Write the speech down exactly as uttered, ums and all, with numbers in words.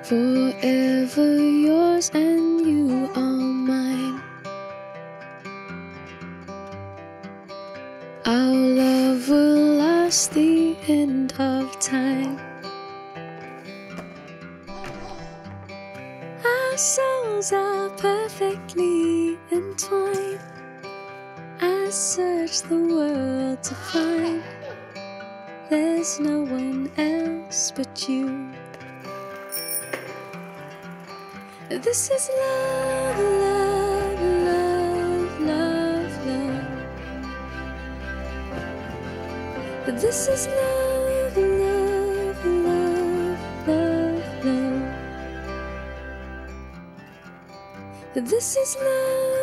forever yours and you are mine. Our love will last the end of time. Our souls are perfectly entwined. I search the world to find there's no one else but you. This is love, love, love, love, love. This is love, love, love, love, love. This is love.